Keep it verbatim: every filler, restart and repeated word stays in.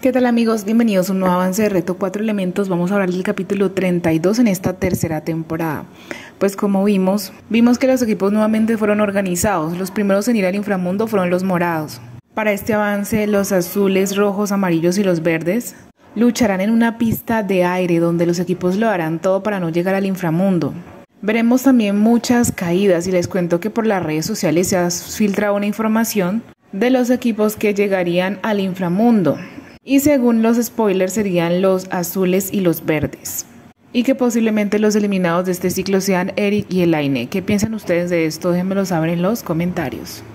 ¿Qué tal amigos? Bienvenidos a un nuevo avance de Reto cuatro Elementos. Vamos a hablar del capítulo treinta y dos en esta tercera temporada. Pues como vimos, vimos que los equipos nuevamente fueron organizados. Los primeros en ir al inframundo fueron los morados. Para este avance, los azules, rojos, amarillos y los verdes lucharán en una pista de aire donde los equipos lo harán todo para no llegar al inframundo. Veremos también muchas caídas y les cuento que por las redes sociales se ha filtrado una información de los equipos que llegarían al inframundo. Y según los spoilers serían los azules y los verdes. Y que posiblemente los eliminados de este ciclo sean Eric y Elaine. ¿Qué piensan ustedes de esto? Déjenmelo saber en los comentarios.